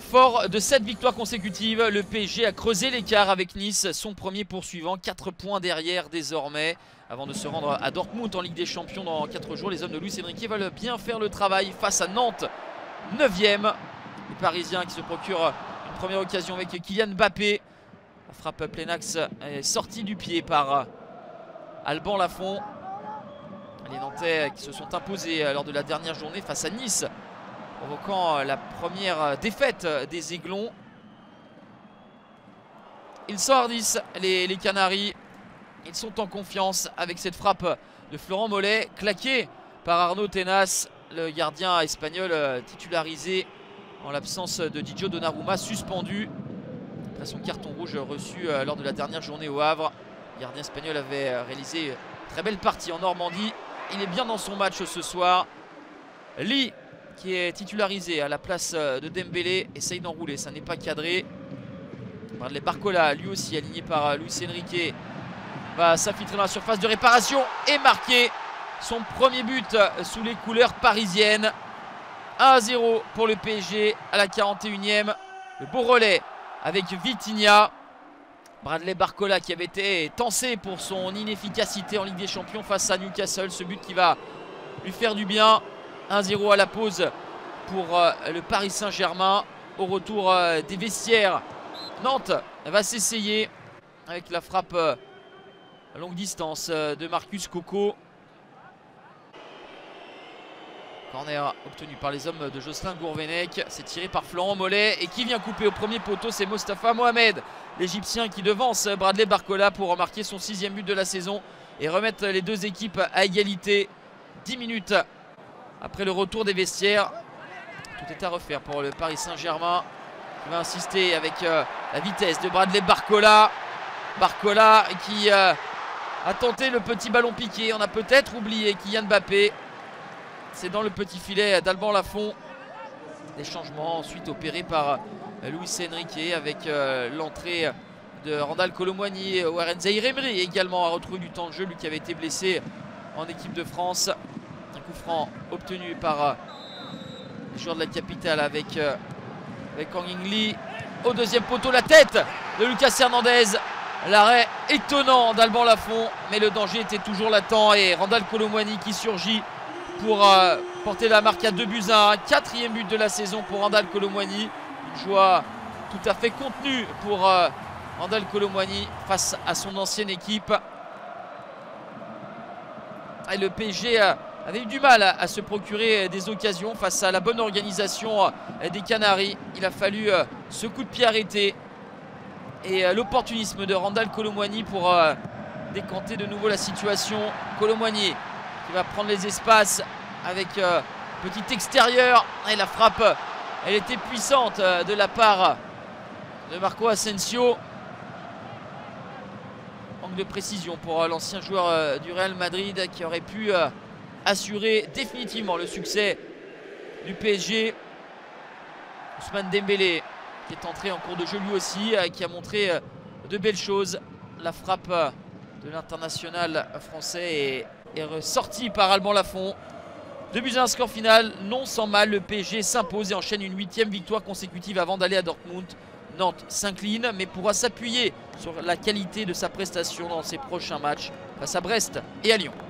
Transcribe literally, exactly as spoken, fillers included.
Fort de sept victoires consécutives, le P S G a creusé l'écart avec Nice, son premier poursuivant, quatre points derrière désormais. Avant de se rendre à Dortmund en Ligue des Champions dans quatre jours, les hommes de Luis Enrique veulent bien faire le travail face à Nantes, neuvième. Les Parisiens qui se procurent une première occasion avec Kylian Mbappé. La frappe plein axe est sortie du pied par Alban Lafont. Les Nantais qui se sont imposés lors de la dernière journée face à Nice, provoquant la première défaite des Aiglons. Ils s'enhardissent, les, les Canaries. Ils sont en confiance avec cette frappe de Florent Mollet, claquée par Arnaud Tenas, le gardien espagnol titularisé en l'absence de Didio Donnarumma, suspendu après son carton rouge reçu lors de la dernière journée au Havre. Le gardien espagnol avait réalisé une très belle partie en Normandie. Il est bien dans son match ce soir. Lee, qui est titularisé à la place de Dembélé, essaye d'enrouler, ça n'est pas cadré. Bradley Barcola, lui aussi aligné par Luis Enrique, va s'infiltrer dans la surface de réparation et marquer son premier but sous les couleurs parisiennes. un à zéro pour le P S G à la quarante et unième. Le beau relais avec Vitinha. Bradley Barcola qui avait été tensé pour son inefficacité en Ligue des Champions face à Newcastle. Ce but qui va lui faire du bien. un à zéro à la pause pour le Paris Saint-Germain. Au retour des vestiaires, Nantes va s'essayer avec la frappe à longue distance de Marcus Coco. Corner obtenu par les hommes de Jocelyn Gourvenec. C'est tiré par Florent Mollet. Et qui vient couper au premier poteau, c'est Mostafa Mohamed, l'Égyptien, qui devance Bradley Barcola pour marquer son sixième but de la saison et remettre les deux équipes à égalité. dix minutes après le retour des vestiaires. Tout est à refaire pour le Paris Saint-Germain, qui va insister avec euh, la vitesse de Bradley Barcola. Barcola qui euh, a tenté le petit ballon piqué. On a peut-être oublié Kylian Mbappé. C'est dans le petit filet d'Alban Lafont. Des changements ensuite opérés par Luis Enrique avec euh, l'entrée de Randal Kolo Muani. Warren Zaïre Emery également a retrouvé du temps de jeu, lui qui avait été blessé en équipe de France. Un coup franc obtenu par euh, les joueurs de la capitale avec, euh, avec Kang In Lee. Au deuxième poteau, la tête de Lucas Hernandez. L'arrêt étonnant d'Alban Lafont, mais le danger était toujours latent. Et Randal Kolo Muani qui surgit pour euh, porter la marque à deux buts à un. Quatrième but de la saison pour Randal Kolo Muani. Une joie tout à fait contenue pour euh, Randal Kolo Muani face à son ancienne équipe. Et le P S G euh, avait eu du mal à, à se procurer des occasions face à la bonne organisation euh, des Canaries. Il a fallu euh, ce coup de pied arrêté et euh, l'opportunisme de Randal Kolo Muani pour euh, décanter de nouveau la situation. Kolo Muani qui va prendre les espaces avec euh, petit extérieur. Et la frappe, elle était puissante euh, de la part de Marco Asensio. Manque de précision pour euh, l'ancien joueur euh, du Real Madrid qui aurait pu euh, assurer définitivement le succès du P S G. Ousmane Dembélé qui est entré en cours de jeu lui aussi, euh, qui a montré euh, de belles choses. La frappe euh, de l'international français est est ressorti par Alban Lafont. deux buts à un, score final non sans mal. Le P S G s'impose et enchaîne une huitième victoire consécutive avant d'aller à Dortmund. Nantes s'incline mais pourra s'appuyer sur la qualité de sa prestation dans ses prochains matchs face à Brest et à Lyon.